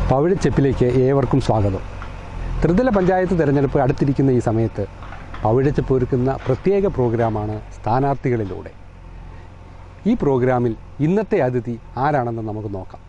പവിഴച്ചെപ്പിലേക്ക് ഏവർക്കും സ്വാഗതം. ത്രിതല പഞ്ചായത്ത് തിരഞ്ഞെടുപ്പ് അടുത്തിരിക്കുന്ന ഈ സമയത്ത് പവിഴച്ചെപ്പ് ഒരുക്കുന്ന പ്രത്യേക പ്രോഗ്രാമാണ് സ്ഥാനാർത്ഥികളിലൂടെ. ഈ പ്രോഗ്രാമിൽ ഇന്നത്തെ അതിഥി ആരാണെന്ന് നമുക്ക് നോക്കാം.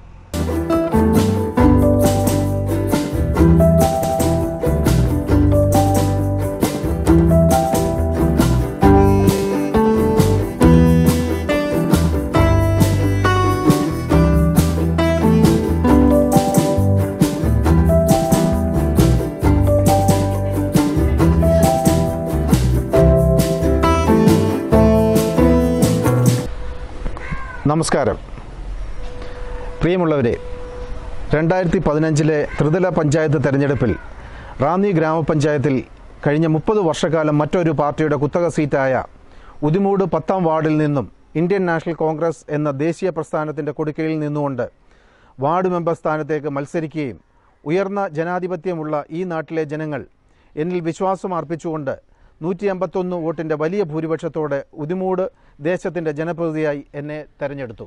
നമസ്കാരം. പ്രിയമുള്ളവരെ, 2015 ത്രിതല പഞ്ചായത്ത് തെരഞ്ഞെടുപ്പിൽ റാന്നി ഗ്രാമപഞ്ചായത്തിൽ കഴിഞ്ഞ 30 വർഷക്കാലം മറ്റൊരു പാർട്ടിയുടെ കുത്തക സീറ്റായ ഉദിമൂട് 10ാം വാർഡിൽ നിന്നും ഇന്ത്യൻ നാഷണൽ കോൺഗ്രസ് എന്ന ദേശീയ പ്രസ്ഥാനത്തിൻ്റെ കൊടുക്കയിൽ നിന്നുകൊണ്ട് വാർഡ് മെമ്പർ സ്ഥാനത്തേക്ക് മത്സരിക്കുകയും ഉയർന്ന ജനാധിപത്യമുള്ള ഈ നാട്ടിലെ ജനങ്ങൾ എന്നിൽ വിശ്വാസം അർപ്പിച്ചുകൊണ്ട് 151 വോട്ടിൻ്റെ വലിയ ഭൂരിപക്ഷത്തോടെ ഉദിമൂട് ദേശത്തിൻ്റെ ജനപ്രതിനിധിയായി എന്നെ തെരഞ്ഞെടുത്തു.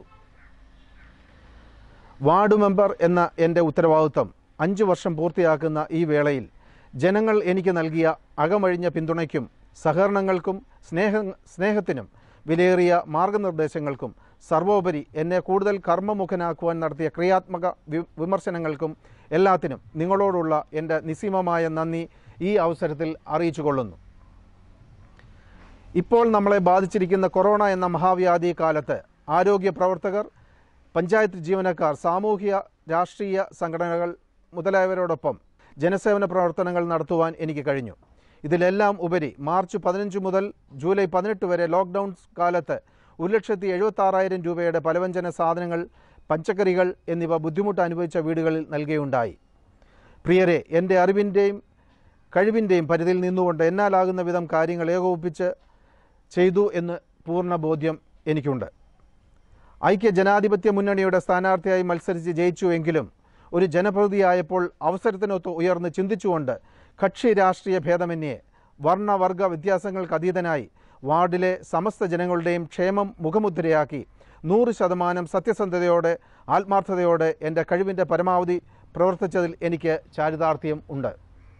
വാർഡ് മെമ്പർ എന്ന എൻ്റെ ഉത്തരവാദിത്വം 5 വർഷം പൂർത്തിയാക്കുന്ന ഈ വേളയിൽ ജനങ്ങൾ എനിക്ക് നൽകിയ അകമഴിഞ്ഞ പിന്തുണയ്ക്കും സഹകരണങ്ങൾക്കും സ്നേഹത്തിനും വിലയേറിയ മാർഗനിർദ്ദേശങ്ങൾക്കും സർവോപരി എന്നെ കൂടുതൽ കർമ്മമുഖനാക്കുവാൻ നടത്തിയ ക്രിയാത്മക വിമർശനങ്ങൾക്കും എല്ലാത്തിനും നിങ്ങളോടുള്ള എൻ്റെ നിസ്സീമമായ നന്ദി ഈ അവസരത്തിൽ അറിയിച്ചുകൊള്ളുന്നു. ഇപ്പോൾ നമ്മളെ ബാധിച്ചിരിക്കുന്ന കൊറോണ എന്ന മഹാവ്യാധി കാലത്ത് ആരോഗ്യ പ്രവർത്തകർ, പഞ്ചായത്ത് ജീവനക്കാർ, സാമൂഹിക രാഷ്ട്രീയ സംഘടനകൾ മുതലായവരോടൊപ്പം ജനസേവന പ്രവർത്തനങ്ങൾ നടത്തുവാൻ എനിക്ക് കഴിഞ്ഞു. ഇതിലെല്ലാം ഉപരി മാർച്ച് 15 മുതൽ ജൂലൈ 18 വരെ ലോക്ക്ഡൗൺ കാലത്ത് 1,76,000 രൂപയുടെ പലവ്യഞ്ജന സാധനങ്ങൾ, പച്ചക്കറികൾ എന്നിവ ബുദ്ധിമുട്ട് അനുഭവിച്ച വീടുകളിൽ നൽകുകയുണ്ടായി. പ്രിയരെ, എൻ്റെ അറിവിൻ്റെയും കഴിവിൻ്റെയും പരിധിയിൽ നിന്നുകൊണ്ട് എന്നാലാകുന്ന വിധം കാര്യങ്ങൾ ഏകോപിപ്പിച്ച് ചെയ്തു എന്ന് പൂർണ്ണ ബോധ്യം എനിക്കുണ്ട്. ഐക്യ ജനാധിപത്യ മുന്നണിയുടെ സ്ഥാനാർത്ഥിയായി മത്സരിച്ച് ജയിച്ചുവെങ്കിലും ഒരു ജനപ്രതിനിധിയായപ്പോൾ അവസരത്തിനൊത്ത് ഉയർന്ന് ചിന്തിച്ചുകൊണ്ട് കക്ഷി രാഷ്ട്രീയ ഭേദമന്യേ വർണ്ണവർഗ വ്യത്യാസങ്ങൾക്ക് അതീതനായി വാർഡിലെ സമസ്ത ജനങ്ങളുടെയും ക്ഷേമം മുഖമുദ്രയാക്കി 100% സത്യസന്ധതയോടെ ആത്മാർത്ഥതയോടെ എൻ്റെ കഴിവിൻ്റെ പരമാവധി പ്രവർത്തിച്ചതിൽ എനിക്ക് ചാരിതാർത്ഥ്യം ഉണ്ട്.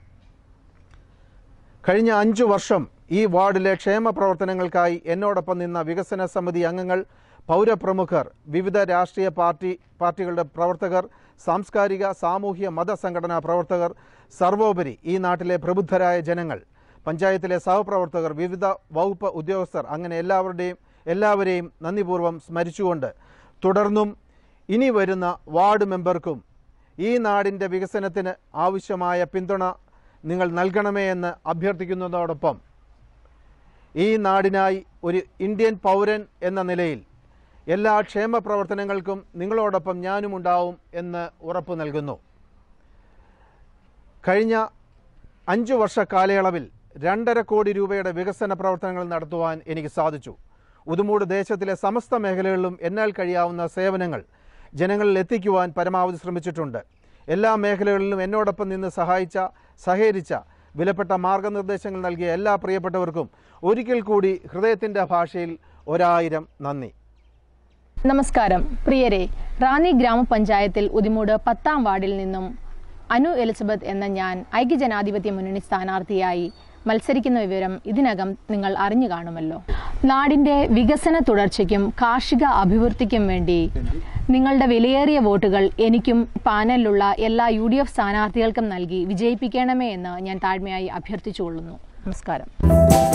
കഴിഞ്ഞ 5 വർഷം ഈ വാർഡിലെ ക്ഷേമ പ്രവർത്തനങ്ങൾക്കായി എന്നോടൊപ്പം നിന്ന വികസന സമിതി അംഗങ്ങൾ, പൗരപ്രമുഖർ, വിവിധ രാഷ്ട്രീയ പാർട്ടികളുടെ പ്രവർത്തകർ, സാംസ്കാരിക സാമൂഹ്യ മതസംഘടനാ പ്രവർത്തകർ, സർവോപരി ഈ നാട്ടിലെ പ്രബുദ്ധരായ ജനങ്ങൾ, പഞ്ചായത്തിലെ സഹപ്രവർത്തകർ, വിവിധ വകുപ്പ് ഉദ്യോഗസ്ഥർ, അങ്ങനെ എല്ലാവരെയും നന്ദിപൂർവ്വം സ്മരിച്ചുകൊണ്ട് തുടർന്നും ഇനി വരുന്ന വാർഡ് മെമ്പർക്കും ഈ നാടിൻ്റെ വികസനത്തിന് ആവശ്യമായ പിന്തുണ നിങ്ങൾ നൽകണമേ എന്ന് അഭ്യർത്ഥിക്കുന്നതോടൊപ്പം ഈ നാടിനായി ഒരു ഇന്ത്യൻ പൗരൻ എന്ന നിലയിൽ എല്ലാ ക്ഷേമ പ്രവർത്തനങ്ങൾക്കും നിങ്ങളോടൊപ്പം ഞാനും ഉണ്ടാവും എന്ന് ഉറപ്പു നൽകുന്നു. കഴിഞ്ഞ 5 വർഷ കാലയളവിൽ 2.5 കോടി രൂപയുടെ വികസന പ്രവർത്തനങ്ങൾ നടത്തുവാൻ എനിക്ക് സാധിച്ചു. ഉദിമൂട് ദേശത്തിലെ സമസ്ത മേഖലകളിലും എന്നാൽ കഴിയാവുന്ന സേവനങ്ങൾ ജനങ്ങളിൽ എത്തിക്കുവാൻ പരമാവധി ശ്രമിച്ചിട്ടുണ്ട്. എല്ലാ മേഖലകളിലും എന്നോടൊപ്പം നിന്ന് സഹകരിച്ച വിലപ്പെട്ട മാർഗനിർദ്ദേശങ്ങൾ നൽകിയ എല്ലാ പ്രിയപ്പെട്ടവർക്കും ഒരിക്കൽ കൂടി ഹൃദയത്തിൻ്റെ ഭാഷയിൽ 1000 നന്ദി. നമസ്കാരം പ്രിയരെ, റാന്നി ഗ്രാമപഞ്ചായത്തിൽ ഉദിമൂട് 10ാം വാർഡിൽ നിന്നും അനു എലിസബത്ത് എന്ന ഞാൻ ഐക്യജനാധിപത്യ മുന്നണി സ്ഥാനാർത്ഥിയായി മത്സരിക്കുന്ന വിവരം ഇതിനകം നിങ്ങൾ അറിഞ്ഞു കാണുമല്ലോ. നാടിൻ്റെ വികസന തുടർച്ചയ്ക്കും കാർഷിക അഭിവൃദ്ധിക്കും വേണ്ടി നിങ്ങളുടെ വിലയേറിയ വോട്ടുകൾ എനിക്കും പാനലിലുള്ള എല്ലാ UDF സ്ഥാനാർത്ഥികൾക്കും നൽകി വിജയിപ്പിക്കണമേ എന്ന് ഞാൻ താഴ്മയായി അഭ്യർത്ഥിച്ചുകൊള്ളുന്നു. നമസ്കാരം.